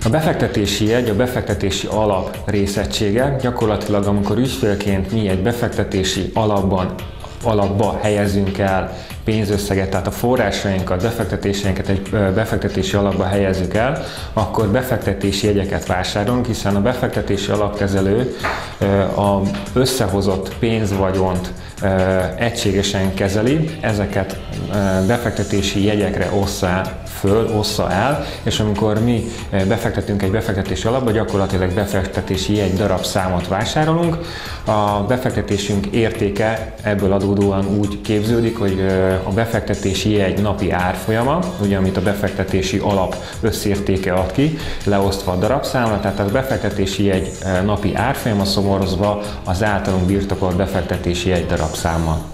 A befektetési jegy, a befektetési alap részegysége gyakorlatilag, amikor ügyfélként mi egy befektetési alapba helyezünk el pénzösszeget, tehát a forrásainkat, befektetéseinket egy befektetési alapba helyezzük el, akkor befektetési jegyeket vásárolunk, hiszen a befektetési alapkezelő a összehozott pénzvagyont egységesen kezeli, ezeket befektetési jegyekre ossza el, és amikor mi befektetünk egy befektetési alapba, gyakorlatilag befektetési jegy darabszámot vásárolunk. A befektetésünk értéke ebből adódóan úgy képződik, hogy a befektetési jegy napi árfolyama, ugye amit a befektetési alap összértéke ad ki, leosztva a darabszámra, tehát a befektetési jegy napi árfolyama szomorozva az általunk birtokolt befektetési jegy darabszámmal.